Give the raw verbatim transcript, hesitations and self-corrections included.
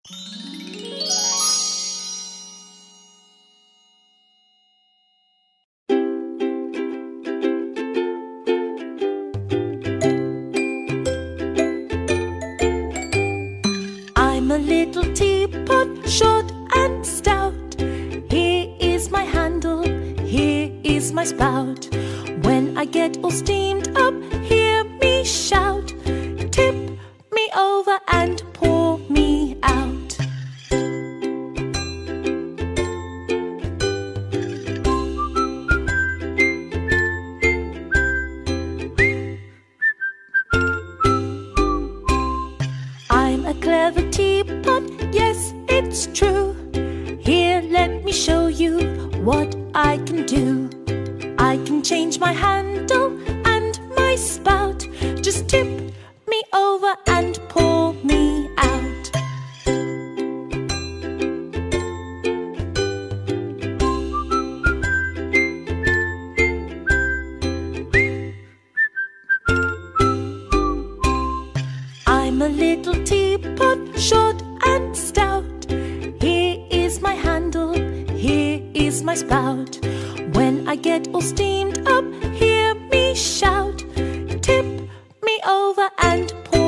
I'm a little teapot, short and stout. Here is my handle, here is my spout. When I get all steamed up, hear me shout. Tip me over and pour me out. I'm a clever teapot, yes, it's true. Here, let me show you what I can do. I can change my handle and my spout. Just tip me over and pour me out. I'm a little teapot, short and stout. Here is my handle, here is my spout. When I get all steamed up, hear me shout. Tip me over and pour